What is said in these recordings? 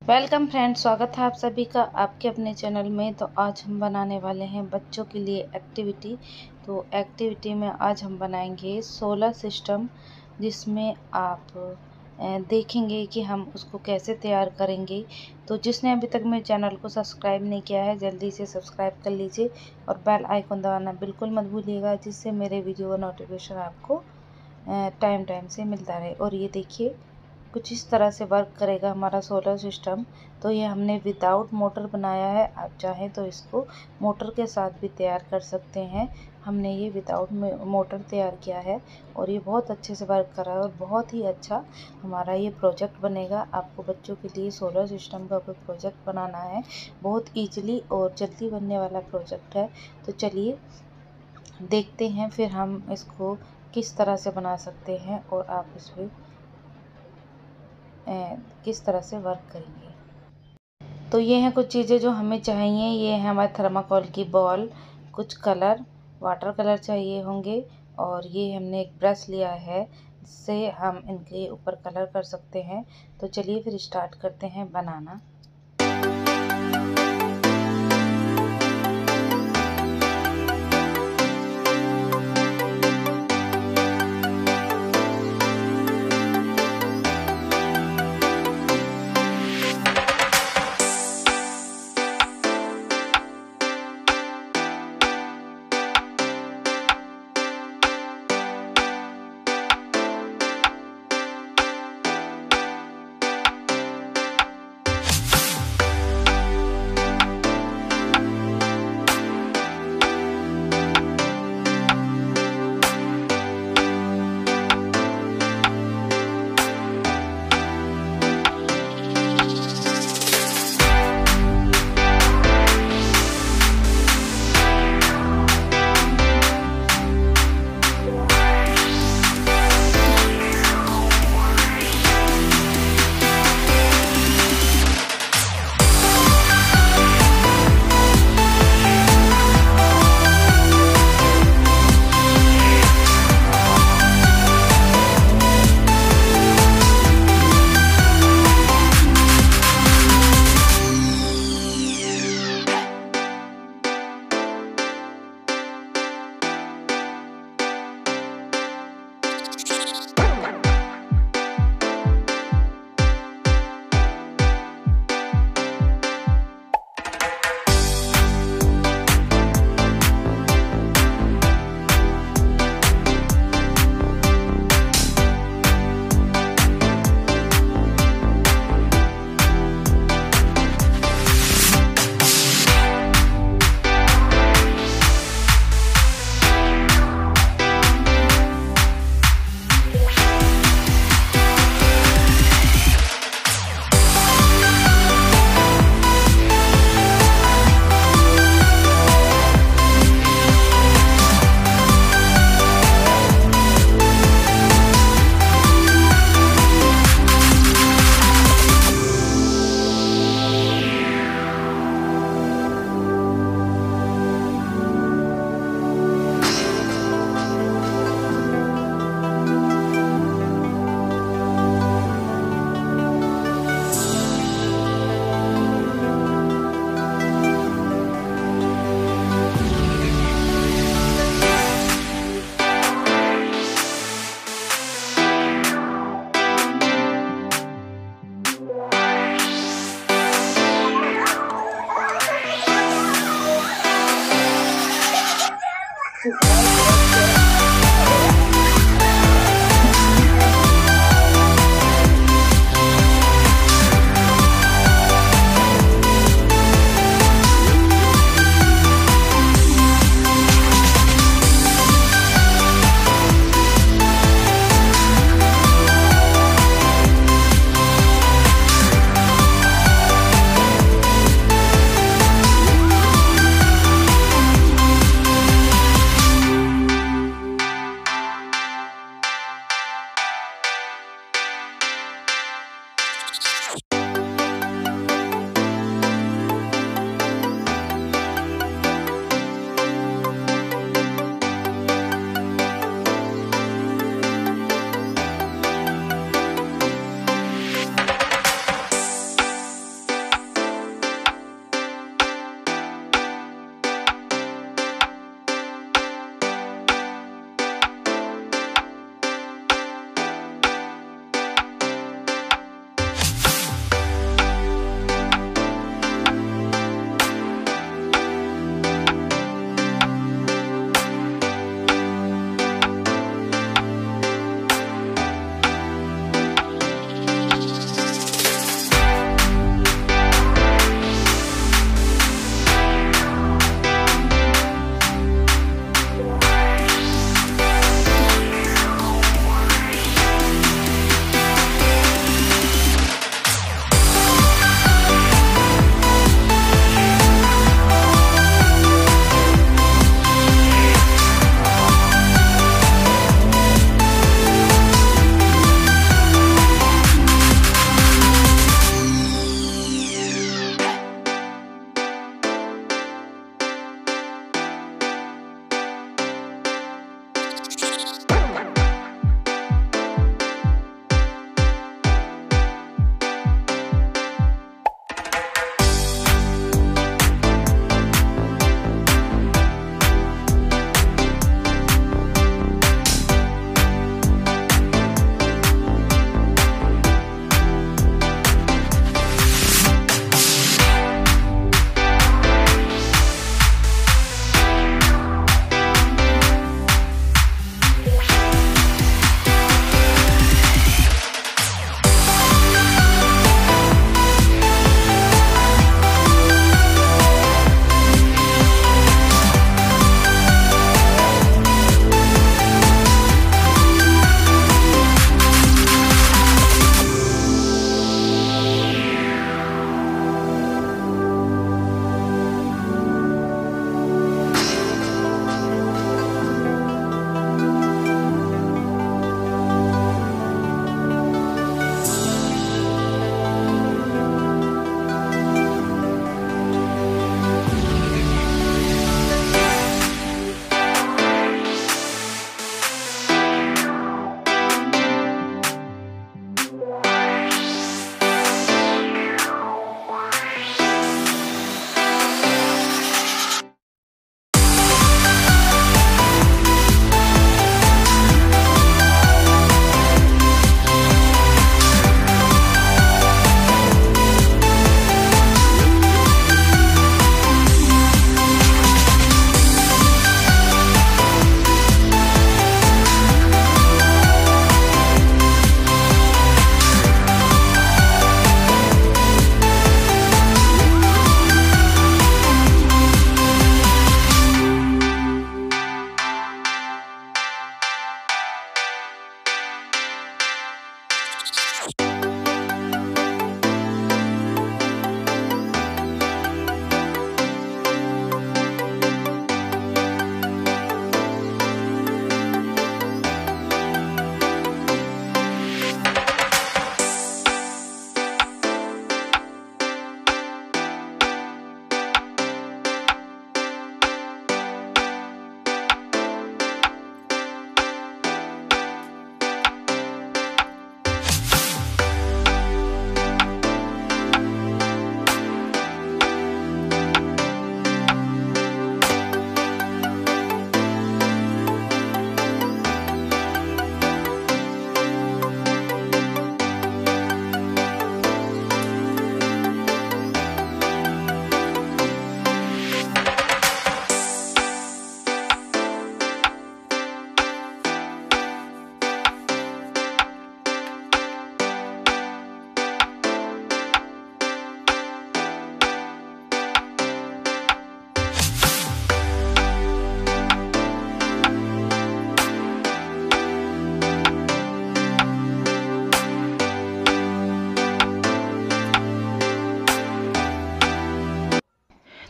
Welcome friends, स्वागत है आप सभी का आपके अपने चैनल में। तो आज हम बनाने वाले हैं बच्चों के लिए एक्टिविटी। तो एक्टिविटी में आज हम बनाएंगे सोलर सिस्टम, जिसमें आप देखेंगे कि हम उसको कैसे तैयार करेंगे। तो जिसने अभी तक मेरे चैनल को सब्सक्राइब नहीं किया है, जल्दी से सब्सक्राइब कर लीजिए और बेल आइकन दबाना बिल्कुल मत भूलिएगा, जिससे मेरे वीडियो का नोटिफिकेशन आपको टाइम टाइम से मिलता रहे। और ये देखिए, कुछ इस तरह से वर्क करेगा हमारा सोलर सिस्टम। तो ये हमने विदाउट मोटर बनाया है, आप चाहें तो इसको मोटर के साथ भी तैयार कर सकते हैं। हमने ये विदाउट मोटर तैयार किया है और ये बहुत अच्छे से वर्क कर रहा है और बहुत ही अच्छा हमारा ये प्रोजेक्ट बनेगा। आपको बच्चों के लिए सोलर सिस्टम का कोई प्रोजेक्ट बनाना है, बहुत ईजिली और जल्दी बनने वाला प्रोजेक्ट है। तो चलिए देखते हैं फिर हम इसको किस तरह से बना सकते हैं और आप इस पर किस तरह से वर्क करेंगे। तो ये हैं कुछ चीज़ें जो हमें चाहिए। ये है हमारे थर्माकोल की बॉल, कुछ कलर, वाटर कलर चाहिए होंगे, और ये हमने एक ब्रश लिया है जिससे हम इनके ऊपर कलर कर सकते हैं। तो चलिए फिर स्टार्ट करते हैं बनाना।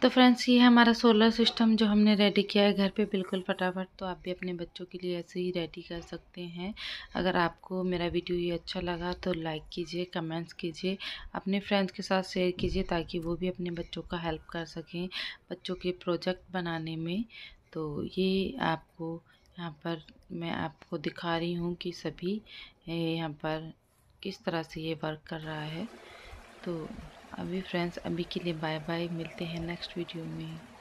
तो फ्रेंड्स, ये है हमारा सोलर सिस्टम जो हमने रेडी किया है घर पे बिल्कुल फटाफट। तो आप भी अपने बच्चों के लिए ऐसे ही रेडी कर सकते हैं। अगर आपको मेरा वीडियो ये अच्छा लगा तो लाइक कीजिए, कमेंट्स कीजिए, अपने फ्रेंड्स के साथ शेयर कीजिए ताकि वो भी अपने बच्चों का हेल्प कर सकें बच्चों के प्रोजेक्ट बनाने में। तो ये आपको यहाँ पर मैं आपको दिखा रही हूँ कि सभी यहाँ पर किस तरह से ये वर्क कर रहा है। तो अभी फ्रेंड्स, अभी के लिए बाय बाय, मिलते हैं नेक्स्ट वीडियो में।